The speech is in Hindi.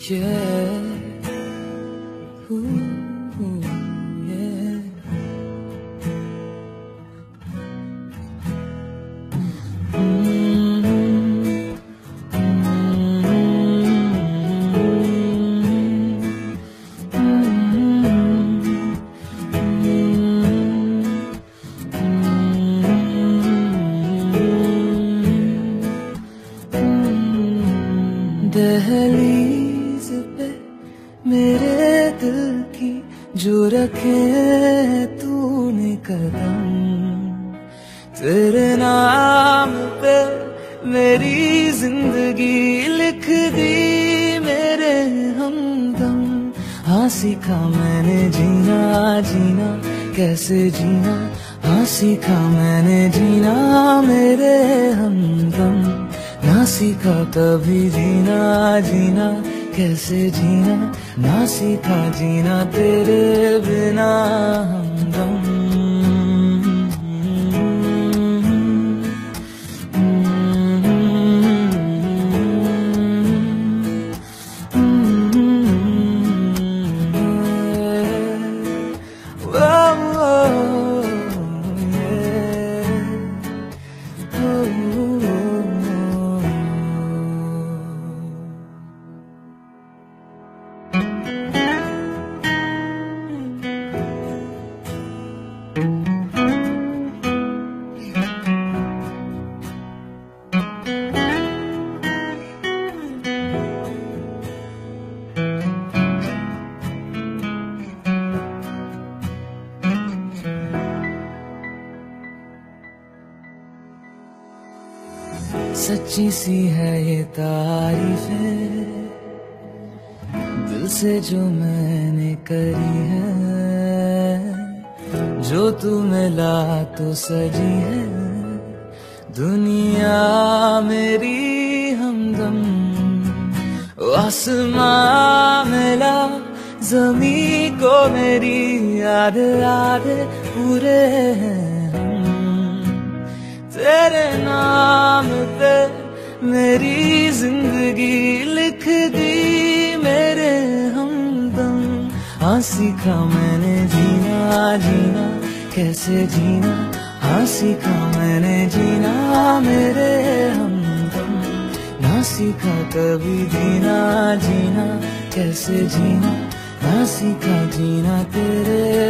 Yeah. Ooh, yeah. दहलीज पे मेरे दिल की जो रखे तूने कदम, तेरे नाम पे मेरी जिंदगी लिख दी मेरे हमदम। हाँ सीखा मैंने जीना जीना कैसे जीना, हाँ सीखा मैंने जीना मेरे हमदम। ना सीखा कभी जीना जीना कैसे जीना, ना सीखा जीना तेरे बिना हमदम। सच्ची सी है ये तारीफें दिल से जो मैंने करी है, जो तू मिला तो सजी है दुनिया मेरी हमदम। आसमां मिला जमी को मेरी याद याद पूरे हैं तेरे नाम पे मेरी जिंदगी लिख दी मेरे हमदम। हाँ सीखा मैंने जीना जीना कैसे जीना, हाँ सीखा मैंने जीना मेरे हमदम। ना सीखा कभी जीना जीना कैसे जीना, ना सीखा जीना तेरे